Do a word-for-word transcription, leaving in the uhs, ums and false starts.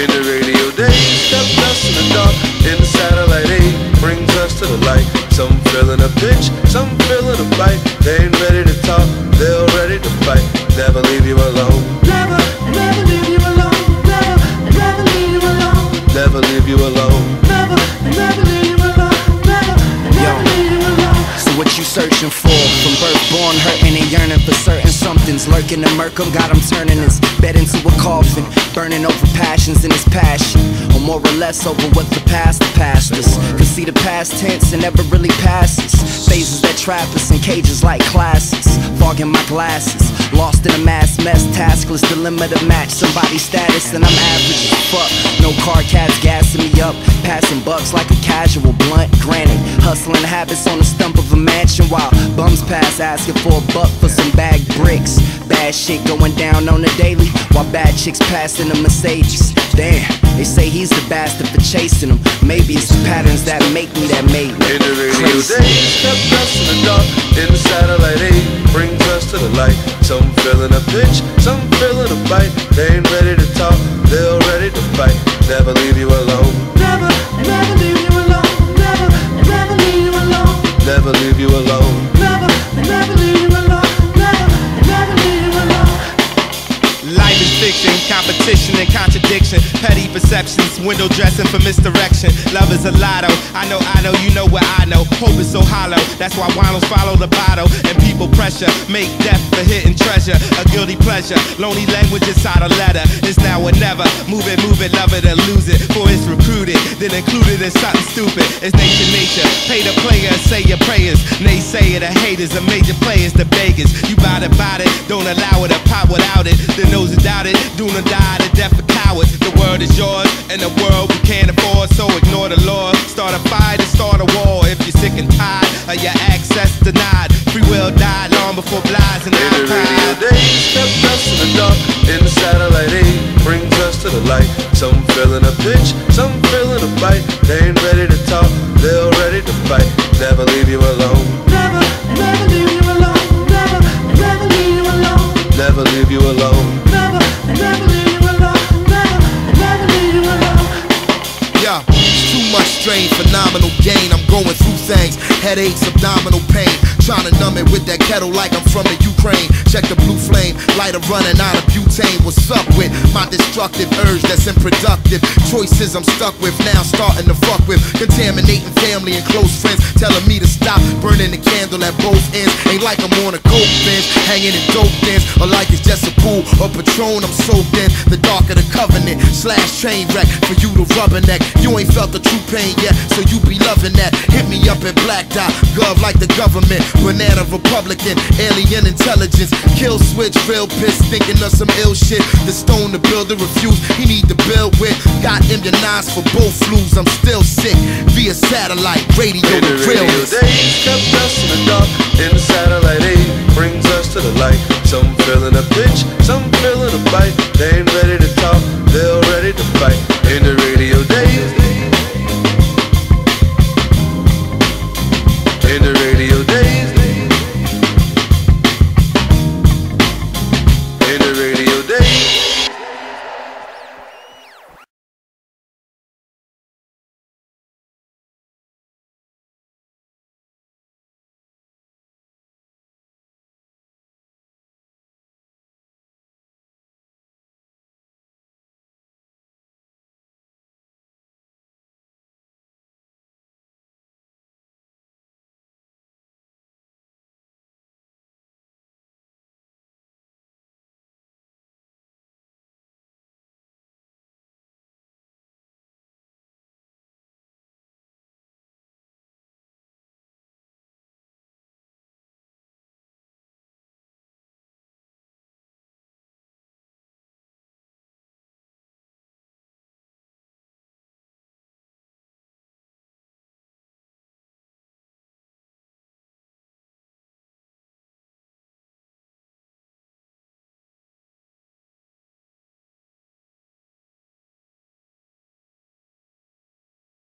In the radio days, kept us in the dark. In the satellite age, brings us to the light. Some feeling a pinch, some feeling a bite. They ain't ready to talk, they're ready to fight. Never leave you alone. Never, never leave you alone. Never, never leave you alone. Never leave you alone. Never, never leave you alone. Never, never leave you alone. So what you searching for? From birth, born, hurting and yearning for certain somethings. Lurking in Merkham, got him turning his bed into a coffin. Burning over passions in his passion, or more or less over what the past the past us. Cause see the past tense and never really passes. Phases that trap us in cages like classes. Fogging my glasses, lost in a mass mess. Taskless dilemma to match somebody's status. And I'm average as fuck, no car cats gassing me up. Passing bucks like a casual blunt. Granted, hustling habits on the stump of a mansion. While bums pass asking for a buck for some bag bricks. Bad shit going down on the daily, while bad chicks passing a Mercedes. Damn, they say he's the bastard for chasing them. Maybe it's the patterns that make me that made me in the radio days, kept us in the dark. In the satellite age, brings us to the light. Some feeling a pinch, some feeling a bite. They ain't ready to talk, they're ready to fight. Never leave you alone. Never, never leave you alone. Never, never leave you alone. Never leave you alone. Never, never leave you alone. Never, never leave you alone. Life is fiction, competition and contradiction. Petty perceptions, window dressing for misdirection. Love is a lotto, I know, I know, you know what I know. Hope is so hollow, that's why winos follow the bottle. And people pressure, make death for hidden treasure. A guilty pleasure, lonely language inside a letter. It's now or never, move it, move it, love it or lose it. For it's recruited, then included in something stupid. It's nature, nature, pay the player, say your prayers. Naysayer, the haters, the major players, the beggars. You bout it, bout it, don't allow it to pop without it. The nose is doubt it, do not die, the death for cowards. The world is yours, and the world we can't afford. So ignore the law, start a fight and start a war. If you're sick and tired of your access denied, free will died long before blinds and in the radio days, kept us in the dark. In the satellite age, brings us to the light. Some feeling a pinch, some feeling a bite. They ain't ready to talk, they're ready to fight. Never leave you alone. Never, never leave you alone. Never, never leave you alone. Never leave you alone. Never, never leave you alone. Never, never leave you alone. Yeah, it's too much strain, phenomenal gain. I'm going through things, headaches, abdominal pain. Trying to numb it with that kettle like I'm from the Ukraine. Check the blue flame, lighter running out of butane. What's up with my destructive urge that's unproductive? Choices I'm stuck with, now starting to fuck with. Contaminating family and close friends, telling me to stop burning the candle at both ends. Ain't like I'm on a coke bench, hanging in dope dens, or like it's just a pool or Patron I'm soaked in. The dark of the covenant, slash train wreck for you to rubberneck. You ain't felt the true pain yet, so you be loving that. Hit me up at Black Dot, gov like the government. Banana Republican, alien intelligence. Kill switch, real piss, thinking of some ill shit. The stone the builder refused, he need to build with. Got immunized for both flus, I'm still sick. Via satellite, radio, in the the real radio days, kept us in the dark. In the satellite age, brings us to the light. Some feeling a pinch, some feeling a bite. They